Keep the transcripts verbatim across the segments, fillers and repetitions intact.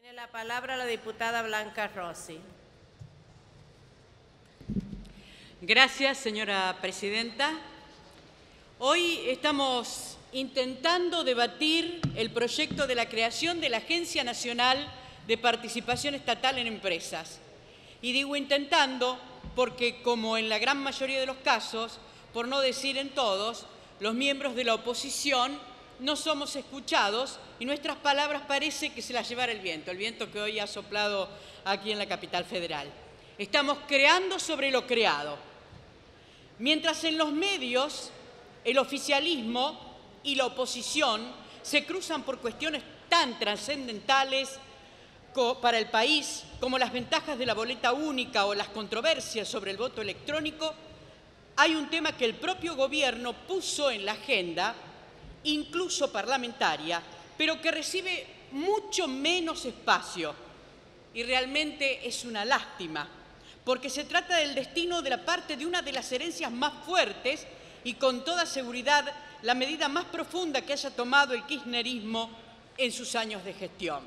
Tiene la palabra la diputada Blanca Rossi. Gracias, señora presidenta. Hoy estamos intentando debatir el proyecto de la creación de la Agencia Nacional de Participación Estatal en Empresas. Y digo intentando porque, como en la gran mayoría de los casos, por no decir en todos, los miembros de la oposición no somos escuchados y nuestras palabras parece que se las llevara el viento, el viento que hoy ha soplado aquí en la capital federal. Estamos creando sobre lo creado. Mientras en los medios el oficialismo y la oposición se cruzan por cuestiones tan trascendentales para el país como las ventajas de la boleta única o las controversias sobre el voto electrónico, hay un tema que el propio gobierno puso en la agenda, incluso parlamentaria, pero que recibe mucho menos espacio. Y realmente es una lástima, porque se trata del destino de la parte de una de las herencias más fuertes y con toda seguridad la medida más profunda que haya tomado el kirchnerismo en sus años de gestión.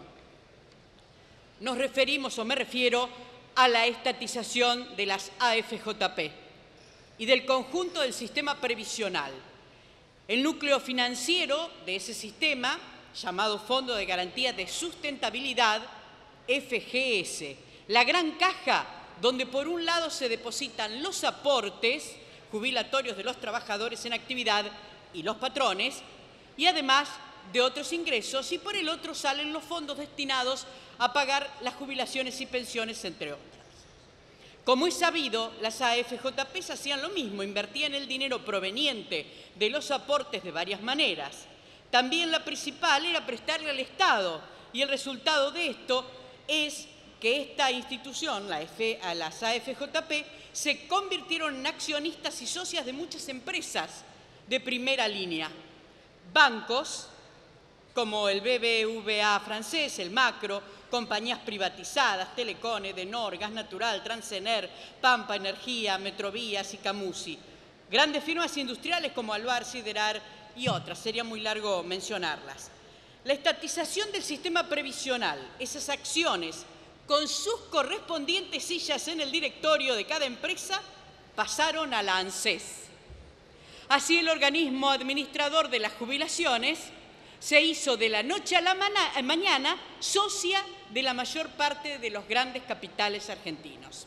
Nos referimos, o me refiero, a la estatización de las A F J P y del conjunto del sistema previsional. El núcleo financiero de ese sistema, llamado Fondo de Garantía de Sustentabilidad, F G S, la gran caja donde por un lado se depositan los aportes jubilatorios de los trabajadores en actividad y los patrones, y además de otros ingresos, y por el otro salen los fondos destinados a pagar las jubilaciones y pensiones, entre otras. Como es sabido, las A F J P hacían lo mismo, invertían el dinero proveniente de los aportes de varias maneras. También la principal era prestarle al Estado, y el resultado de esto es que esta institución, la F, a las A F J P, se convirtieron en accionistas y socias de muchas empresas de primera línea. Bancos, como el B B V A francés, el Macro, compañías privatizadas, Telecom, Edenor, Gas Natural, Transener, Pampa Energía, Metrovías y Camusi. Grandes firmas industriales como Alvar, Siderar y otras, sería muy largo mencionarlas. La estatización del sistema previsional, esas acciones con sus correspondientes sillas en el directorio de cada empresa, pasaron a la ANSES. Así, el organismo administrador de las jubilaciones se hizo de la noche a la mañana socia de la mayor parte de los grandes capitales argentinos.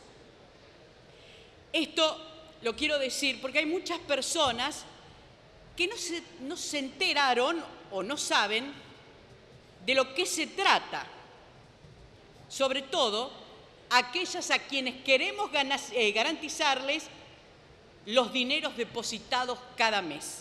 Esto lo quiero decir porque hay muchas personas que no se, no se enteraron o no saben de lo que se trata, sobre todo aquellas a quienes queremos ganas, eh, garantizarles los dineros depositados cada mes.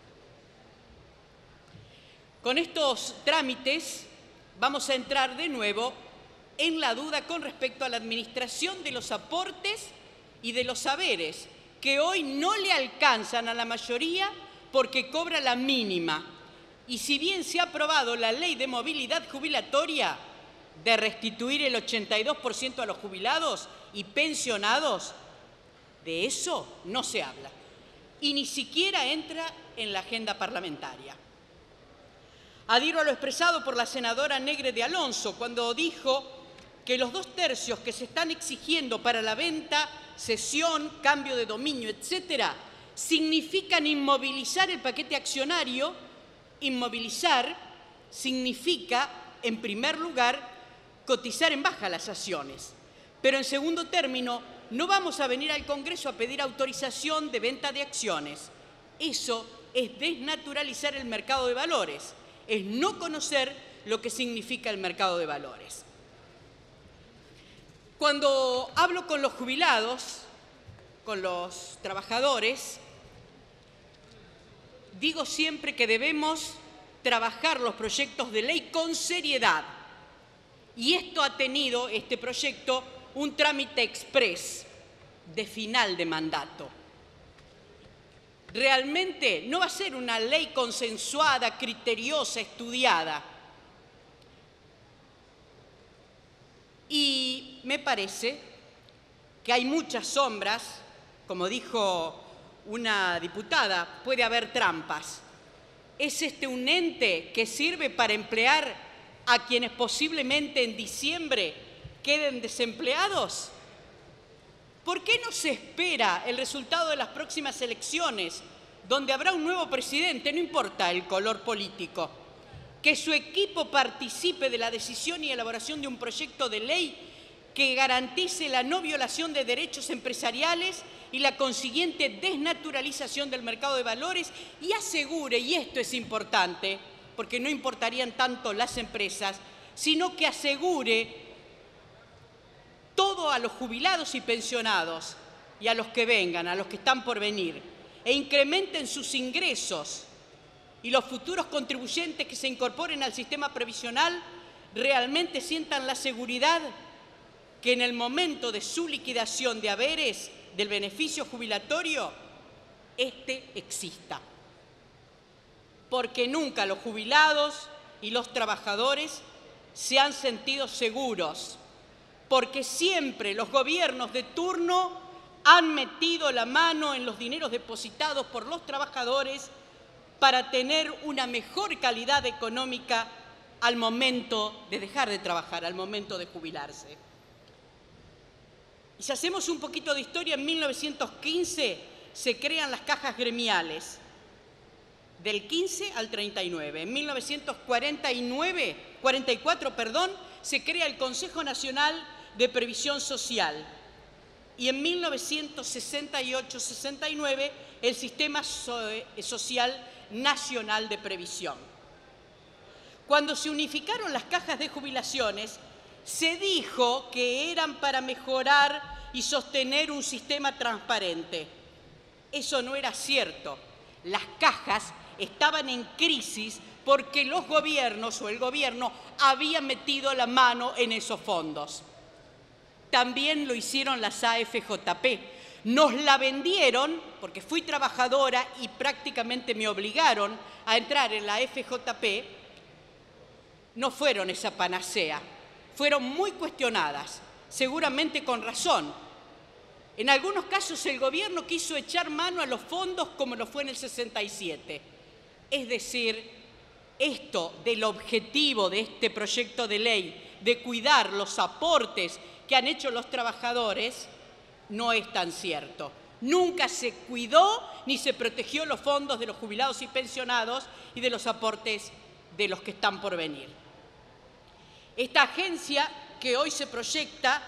Con estos trámites vamos a entrar de nuevo en la duda con respecto a la administración de los aportes y de los saberes, que hoy no le alcanzan a la mayoría porque cobra la mínima. Y si bien se ha aprobado la ley de movilidad jubilatoria de restituir el ochenta y dos por ciento a los jubilados y pensionados, de eso no se habla y ni siquiera entra en la agenda parlamentaria. Adhiero a lo expresado por la senadora Negre de Alonso cuando dijo que los dos tercios que se están exigiendo para la venta, cesión, cambio de dominio, etcétera, significan inmovilizar el paquete accionario. Inmovilizar significa, en primer lugar, cotizar en baja las acciones. Pero en segundo término, no vamos a venir al Congreso a pedir autorización de venta de acciones. Eso es desnaturalizar el mercado de valores, es no conocer lo que significa el mercado de valores. Cuando hablo con los jubilados, con los trabajadores, digo siempre que debemos trabajar los proyectos de ley con seriedad. Y esto ha tenido, este proyecto, un trámite exprés de final de mandato. Realmente no va a ser una ley consensuada, criteriosa, estudiada. Y me parece que hay muchas sombras, como dijo una diputada, puede haber trampas. ¿Es este un ente que sirve para emplear a quienes posiblemente en diciembre queden desempleados? ¿Por qué no se espera el resultado de las próximas elecciones, donde habrá un nuevo presidente, no importa el color político, que su equipo participe de la decisión y elaboración de un proyecto de ley que garantice la no violación de derechos empresariales y la consiguiente desnaturalización del mercado de valores y asegure, y esto es importante, porque no importarían tanto las empresas, sino que asegure todo a los jubilados y pensionados y a los que vengan, a los que están por venir, e incrementen sus ingresos y los futuros contribuyentes que se incorporen al sistema previsional realmente sientan la seguridad que en el momento de su liquidación de haberes del beneficio jubilatorio, este exista. Porque nunca los jubilados y los trabajadores se han sentido seguros, porque siempre los gobiernos de turno han metido la mano en los dineros depositados por los trabajadores para tener una mejor calidad económica al momento de dejar de trabajar, al momento de jubilarse. Y si hacemos un poquito de historia, en mil novecientos quince se crean las cajas gremiales, del quince al treinta y nueve. En mil novecientos cuarenta y nueve, cuarenta y cuatro, perdón, se crea el Consejo Nacional de Previsión Social. Y en mil novecientos sesenta y ocho sesenta y nueve el Sistema Social Nacional de Previsión. Cuando se unificaron las cajas de jubilaciones, se dijo que eran para mejorar y sostener un sistema transparente. Eso no era cierto. Las cajas estaban en crisis porque los gobiernos o el gobierno había metido la mano en esos fondos. También lo hicieron las A F J P. Nos la vendieron, porque fui trabajadora y prácticamente me obligaron a entrar en la A F J P, no fueron esa panacea, fueron muy cuestionadas, seguramente con razón. En algunos casos el gobierno quiso echar mano a los fondos como lo fue en el sesenta y siete. Es decir, esto del objetivo de este proyecto de ley, de cuidar los aportes que han hecho los trabajadores, no es tan cierto. Nunca se cuidó ni se protegió los fondos de los jubilados y pensionados y de los aportes de los que están por venir. Esta agencia que hoy se proyecta,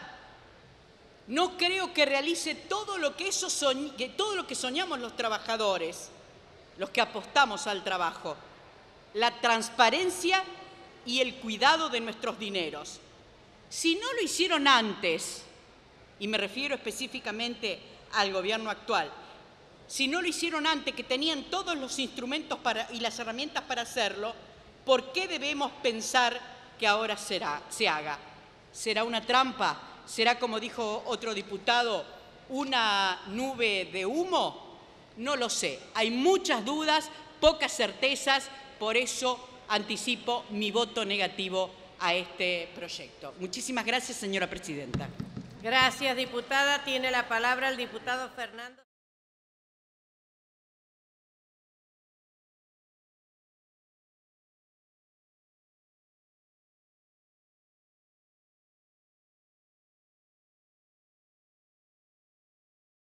no creo que realice todo lo que, eso soñ- que todo lo que soñamos los trabajadores, los que apostamos al trabajo, la transparencia y el cuidado de nuestros dineros. Si no lo hicieron antes, y me refiero específicamente al gobierno actual, si no lo hicieron antes, que tenían todos los instrumentos para, y las herramientas para hacerlo, ¿por qué debemos pensar que ahora será, se haga? ¿Será una trampa? ¿Será, como dijo otro diputado, una nube de humo? No lo sé. Hay muchas dudas, pocas certezas, por eso anticipo mi voto negativo a este proyecto. Muchísimas gracias, señora presidenta. Gracias, diputada. Tiene la palabra el diputado Fernando.